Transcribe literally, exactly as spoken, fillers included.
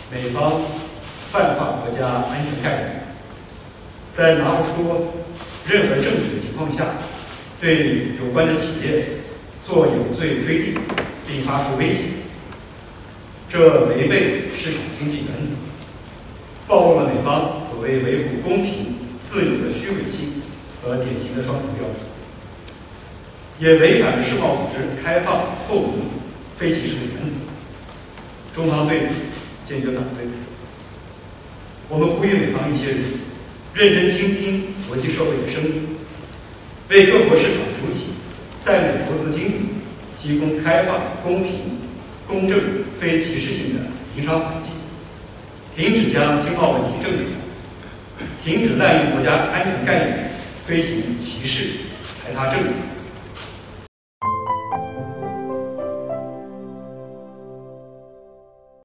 美方泛化国家安全概念，在拿不出任何证据的情况下，对有关的企业做有罪推定，并发出威胁，这违背市场经济原则，暴露了美方所谓维护公平自由的虚伪性和典型的双重标准，也违反了世贸组织开放、透明、非歧视的原则。中方对此坚决反对。我们呼吁美方一些人认真倾听国际社会的声音，为各国市场主体在美投资经理提供开放、公平、公正、非歧视性的营商环境，停止将经贸问题政治化，停止滥用国家安全概念推行歧视排他政策。